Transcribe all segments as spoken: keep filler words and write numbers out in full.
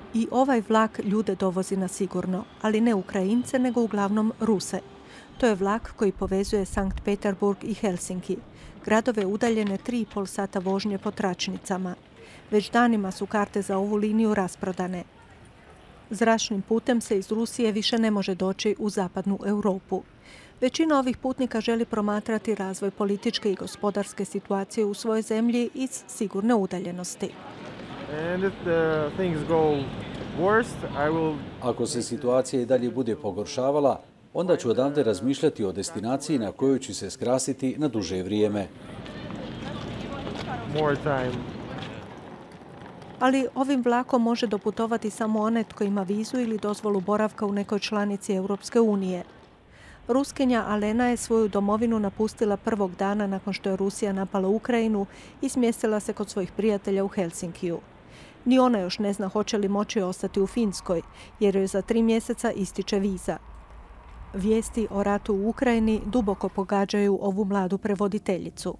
I ovaj vlak ljude dovozi na sigurno, ali ne Ukrajince, nego uglavnom Ruse. To je vlak koji povezuje Sankt Peterburg i Helsinki, gradove udaljene tri i pol sata vožnje po tračnicama. Već danima su karte za ovu liniju rasprodane. Zračnim putem se iz Rusije više ne može doći u zapadnu Europu. Većina ovih putnika želi promatrati razvoj političke i gospodarske situacije u svojoj zemlji iz sigurne udaljenosti. Ako se situacija i dalje bude pogoršavala, onda ću odavde razmišljati o destinaciji na kojoj ću se skrasiti na duže vrijeme. Ali ovim vlakom može doputovati samo onaj tko ima vizu ili dozvolu boravka u nekoj članici Europske unije. Ruskinja Alena je svoju domovinu napustila prvog dana nakon što je Rusija napala Ukrajinu i smjestila se kod svojih prijatelja u Helsinkiju. Ni ona još ne zna hoće li moći ostati u Finskoj, jer joj za tri mjeseca ističe viza. Vijesti o ratu u Ukrajini duboko pogađaju ovu mladu prevoditeljicu.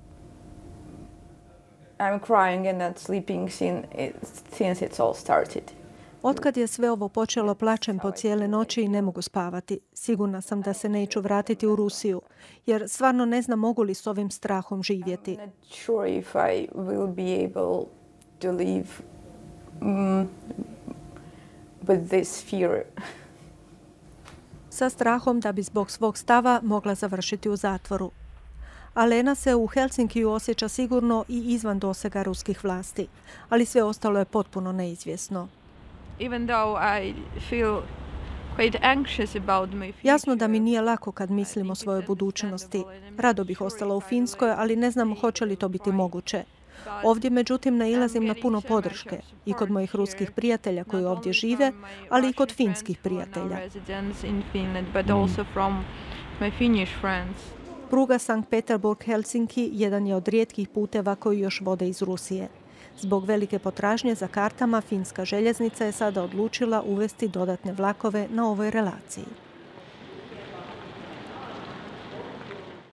I'm crying and not sleeping since it's all started. Otkad je sve ovo počelo, plačem po cijele noći i ne mogu spavati. Sigurna sam da se neću vratiti u Rusiju, jer stvarno ne znam mogu li s ovim strahom živjeti. I'm not sure if I will be able to live um, with this fear. Sa strahom da bi zbog svog stava mogla završiti u zatvoru. Alena se u Helsinkiju osjeća sigurno i izvan dosega ruskih vlasti, ali sve ostalo je potpuno neizvjesno. Jasno da mi nije lako kad mislim o svojoj budućnosti. Rado bih ostala u Finskoj, ali ne znam hoće li to biti moguće. Ovdje, međutim, nailazim na puno podrške i kod mojih ruskih prijatelja koji ovdje žive, ali i kod finskih prijatelja. Pruga Sankt Peterburg-Helsinki jedan je od rijetkih puteva koji još vode iz Rusije. Zbog velike potražnje za kartama, finska željeznica je sada odlučila uvesti dodatne vlakove na ovoj relaciji.